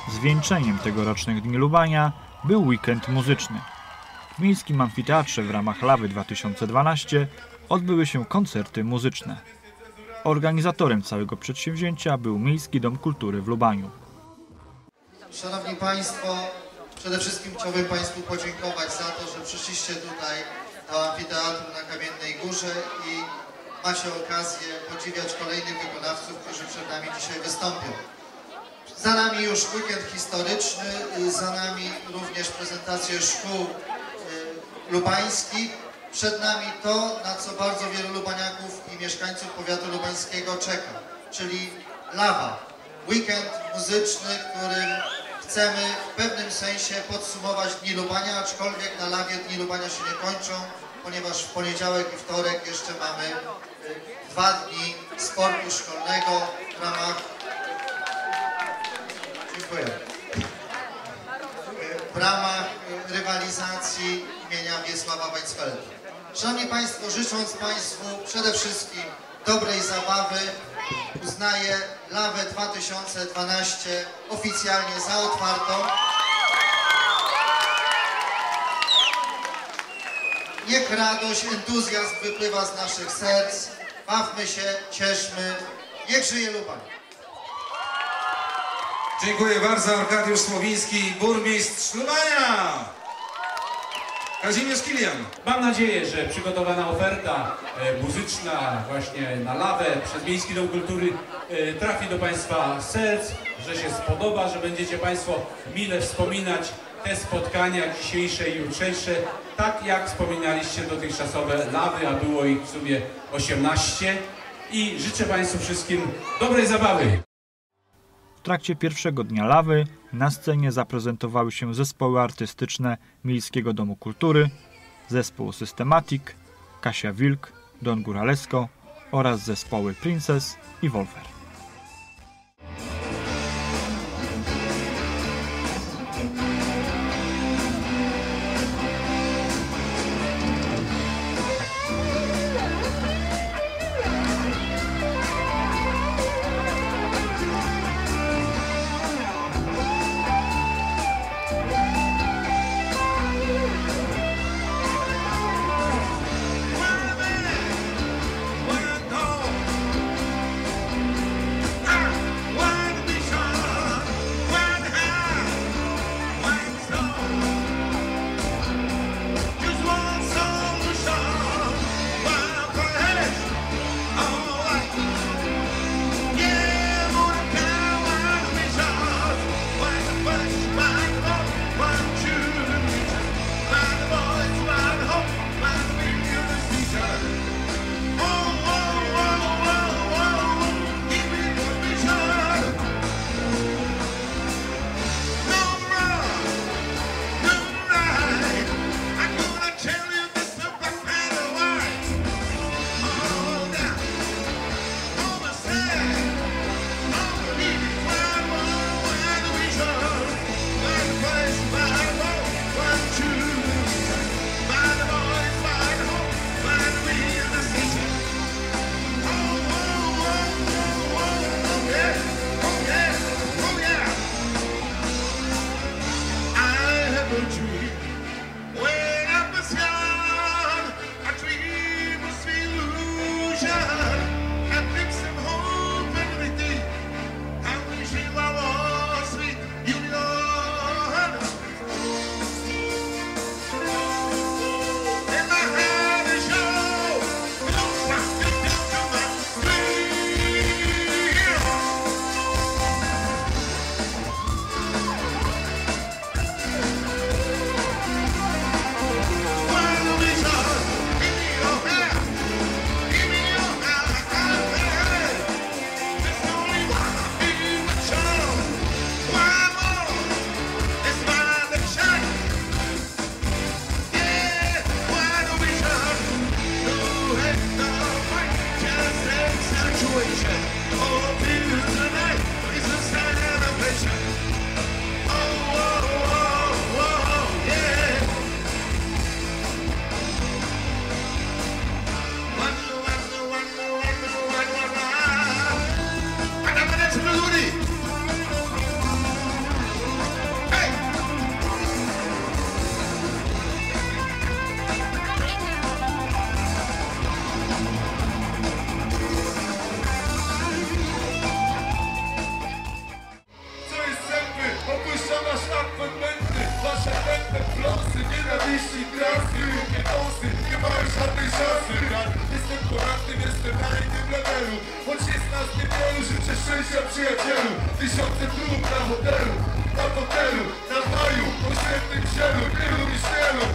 Zwieńczeniem tegorocznych Dni Lubania był weekend muzyczny. W Miejskim Amfiteatrze w ramach Lawy 2012 odbyły się koncerty muzyczne. Organizatorem całego przedsięwzięcia był Miejski Dom Kultury w Lubaniu. Szanowni Państwo, przede wszystkim chciałbym Państwu podziękować za to, że przyszliście tutaj do Amfiteatru na Kamiennej Górze i macie okazję podziwiać kolejnych wykonawców, którzy przed nami dzisiaj wystąpią. Za nami już weekend historyczny, za nami również prezentacje szkół lubańskich. Przed nami to, na co bardzo wielu lubaniaków i mieszkańców powiatu lubańskiego czeka, czyli Lawa. Weekend muzyczny, którym chcemy w pewnym sensie podsumować Dni Lubania, aczkolwiek na Lawie Dni Lubania się nie kończą, ponieważ w poniedziałek i wtorek jeszcze mamy 2 dni sportu szkolnego w ramach rywalizacji imienia Wiesława Weizfelda. Szanowni Państwo, życząc Państwu przede wszystkim dobrej zabawy, uznaję Lawę 2012 oficjalnie za otwartą. Niech radość, entuzjazm wypływa z naszych serc. Bawmy się, cieszmy. Niech żyje Lubań. Dziękuję bardzo. Arkadiusz Słowiński, burmistrz Lubania. Kazimierz Kilian. Mam nadzieję, że przygotowana oferta muzyczna właśnie na Lawę przez Miejski Dom Kultury trafi do Państwa serc, że się spodoba, że będziecie Państwo mile wspominać te spotkania dzisiejsze i jutrzejsze, tak jak wspominaliście dotychczasowe Lawy, a było ich w sumie 18 i życzę Państwu wszystkim dobrej zabawy. W trakcie pierwszego dnia Lawy na scenie zaprezentowały się zespoły artystyczne Miejskiego Domu Kultury, zespół Systematic, Kasia Wilk, Don Góralesko oraz zespoły Princess i Wolfer. szczęścia przyjacielu, tysiące trud na hotelu, na fotelu, na maju, po świętym cielu, wielu miszelu.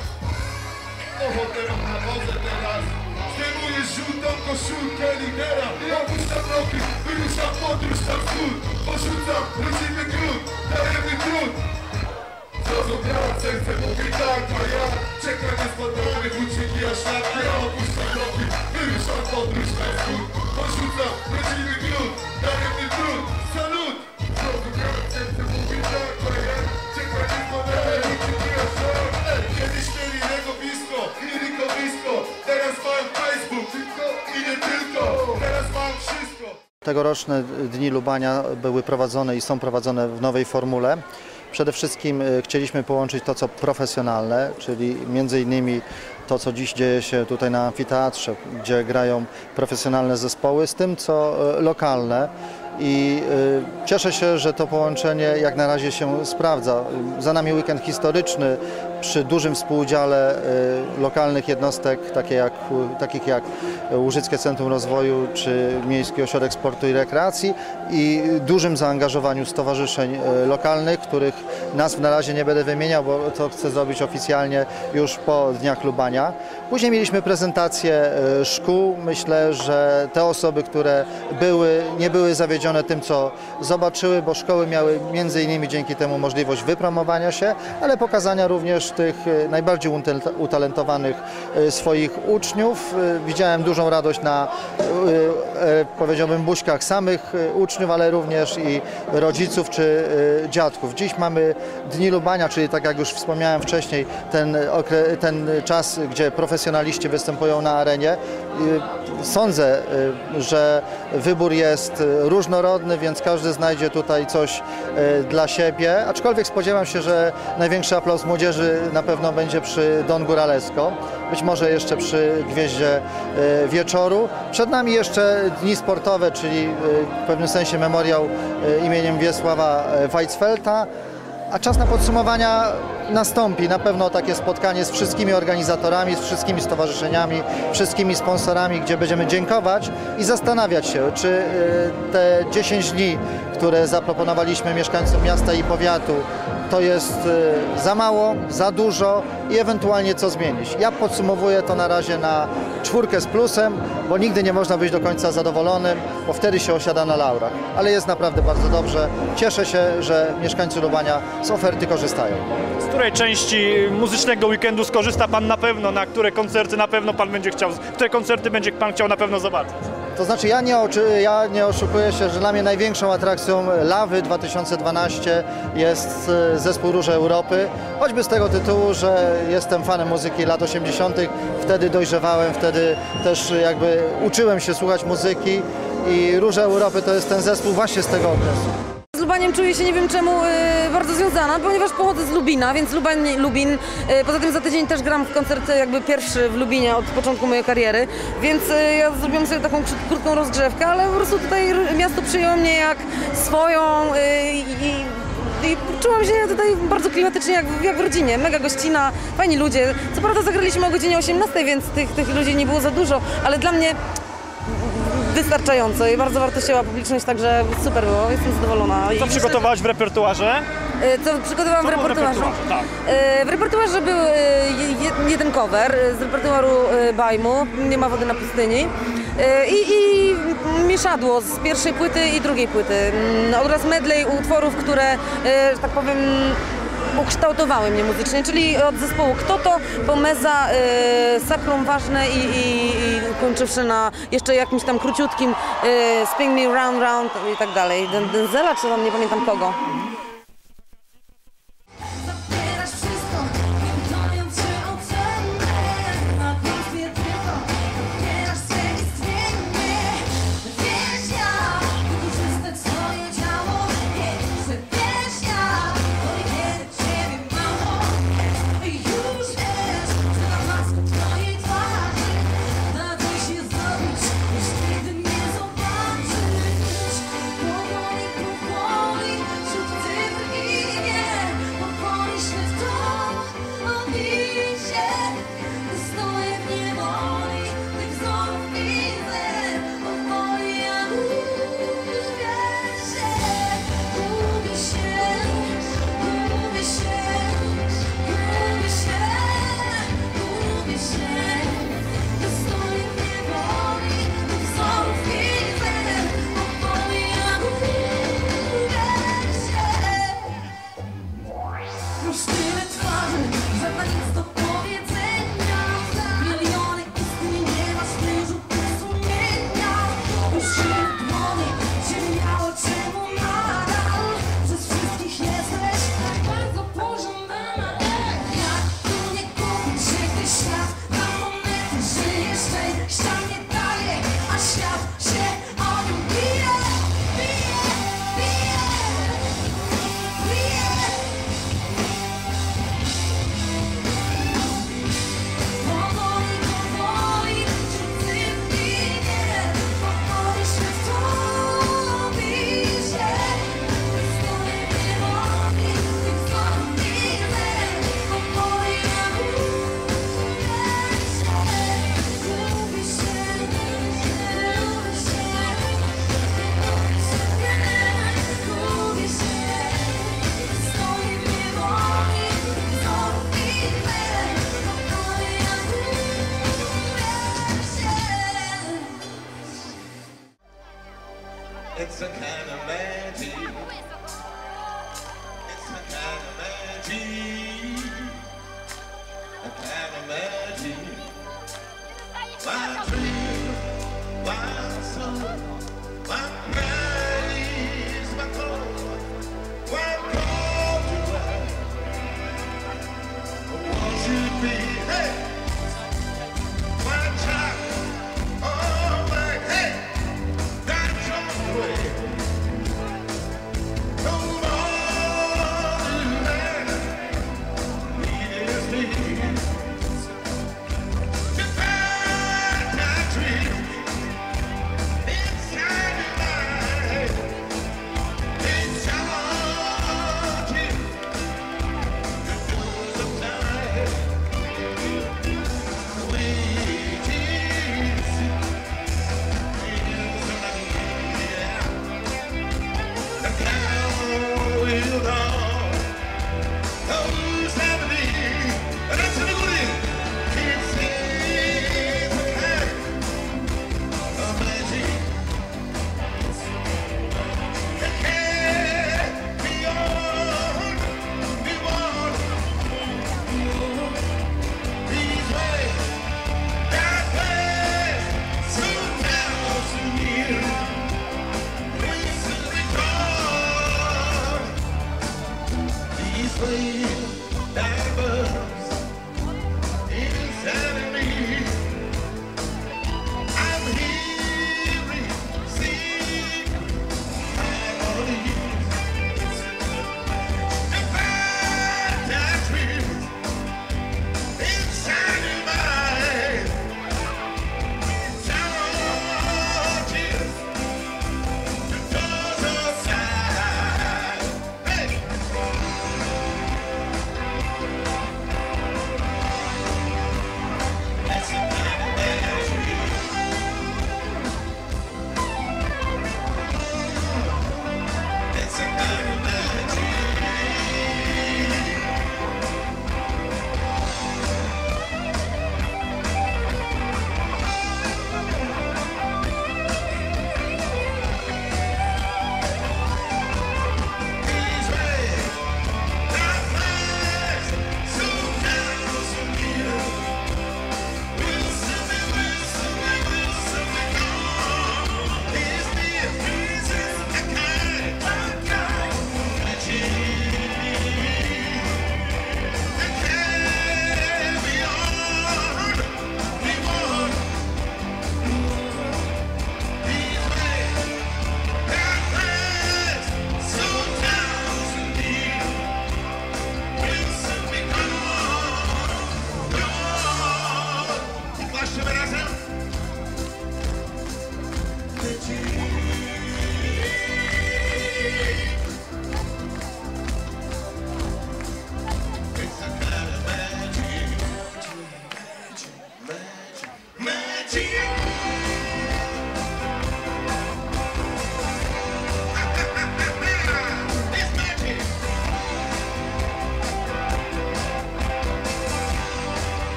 Ochotę na wodze teraz, zdejmuję żółtą koszulkę lidera, opuszczam bloki, wyruszam podróż na wschód, porzucam rodzimy gród, daremny trud. Zrozumiałem, serce mówi tak, a ja czekam niezbadanych ucieki aż tak, a ja opuszczam bloki, wyruszam podróż na wschód, porzucam rodzimy gród, daremny trud. Salut! Zrozumiałem, serce mówi tak, a ja czekam niezbadanych ucieki aż tak. Kiedyś mieli legowisko i rikowisko, teraz mam Facebook, tylko i nie tylko, teraz mam wszystko. Tegoroczne Dni Lubania były prowadzone i są prowadzone w nowej formule. Przede wszystkim chcieliśmy połączyć to, co profesjonalne, czyli między innymi to, co dziś dzieje się tutaj na amfiteatrze, gdzie grają profesjonalne zespoły, z tym, co lokalne. I cieszę się, że to połączenie jak na razie się sprawdza. Za nami weekend historyczny przy dużym współudziale lokalnych jednostek, takich jak Łużyckie Centrum Rozwoju czy Miejski Ośrodek Sportu i Rekreacji i dużym zaangażowaniu stowarzyszeń lokalnych, których nazw na razie nie będę wymieniał, bo to chcę zrobić oficjalnie już po Dniach Lubania. Później mieliśmy prezentację szkół. Myślę, że te osoby, które nie były zawiedzione tym, co zobaczyły, bo szkoły miały między innymi dzięki temu możliwość wypromowania się, ale pokazania również tych najbardziej utalentowanych swoich uczniów. Widziałem dużą radość na, powiedziałbym, buźkach samych uczniów, ale również i rodziców czy dziadków. Dziś mamy Dni Lubania, czyli tak jak już wspomniałem wcześniej, ten czas, gdzie profesjonaliści występują na arenie. Sądzę, że wybór jest różnorodny, więc każdy znajdzie tutaj coś dla siebie, aczkolwiek spodziewam się, że największy aplauz młodzieży na pewno będzie przy Don Góralesko, być może jeszcze przy Gwieździe Wieczoru. Przed nami jeszcze dni sportowe, czyli w pewnym sensie memoriał imieniem Wiesława Weizfeldta, a czas na podsumowania nastąpi. Na pewno takie spotkanie z wszystkimi organizatorami, z wszystkimi stowarzyszeniami, wszystkimi sponsorami, gdzie będziemy dziękować i zastanawiać się, czy te 10 dni, które zaproponowaliśmy mieszkańcom miasta i powiatu, to jest za mało, za dużo i ewentualnie co zmienić. Ja podsumowuję to na razie na 4 z plusem, bo nigdy nie można być do końca zadowolonym, bo wtedy się osiada na laurach. Ale jest naprawdę bardzo dobrze. Cieszę się, że mieszkańcy Lubania z oferty korzystają. Z której części muzycznego weekendu skorzysta Pan na pewno? Na które koncerty na pewno Pan będzie chciał? Które koncerty będzie Pan chciał na pewno zobaczyć? To znaczy ja nie oszukuję się, że dla mnie największą atrakcją Lawy 2012 jest zespół Róże Europy. Choćby z tego tytułu, że jestem fanem muzyki lat 80. Wtedy dojrzewałem, wtedy też jakby uczyłem się słuchać muzyki i Róże Europy to jest ten zespół właśnie z tego okresu. Z Lubaniem czuję się nie wiem czemu bardzo związana, ponieważ pochodzę z Lubina, więc Lubin. Poza tym za tydzień też gram w koncert jakby pierwszy w Lubinie od początku mojej kariery, więc ja zrobiłem sobie taką krótką rozgrzewkę, ale po prostu tutaj miasto przyjęło mnie jak swoją i czułam się tutaj bardzo klimatycznie jak w rodzinie, mega gościna, fajni ludzie. Co prawda zagraliśmy o godzinie 18, więc tych ludzi nie było za dużo, ale dla mnie wystarczająco i bardzo wartościowa publiczność, także super było, jestem zadowolona. Co przygotowałaś w repertuarze? Co przygotowałam w repertuarzu? Tak. W repertuarze był jeden cover z repertuaru Bajmu, Nie ma wody na pustyni i mieszadło z pierwszej płyty i drugiej płyty oraz medley utworów, które, że tak powiem, ukształtowały mnie muzycznie, czyli od zespołu Kto to, po Meza, Sakrum Ważne i kończywszy na jeszcze jakimś tam króciutkim Spin Me Round Round i tak dalej. Denzela czy tam nie pamiętam kogo. Powoli, powoli, wśród już tyle twarzy, żadna nic do powiedzenia. Miliony istnień nie masz w mężu sumienia. Już się dłonie ciemniało, czemu nadal przez wszystkich jesteś tak bardzo pożądana. Jak tu nie kupić się, gdy świat na monety żyje, szczęścia nie daje, a świat się o nią bije, bije, bije, bije. Powoli, powoli, wszyscy ginie, powoli świat topi się. Stoję niewolnik tych zombie, powoli gubi się, gubi się, gubi się. Stoję niewolnik tych zombie, powoli It's a kind of magic. It's a kind of magic. A kind of magic. Why dream? Why soul? Why praise my God? Why call to life? Won't you be? Hey! Why try? Oh my, hey! That's your way. No more man needs me. To find my dream inside your mind. It's challenging the doors of time. That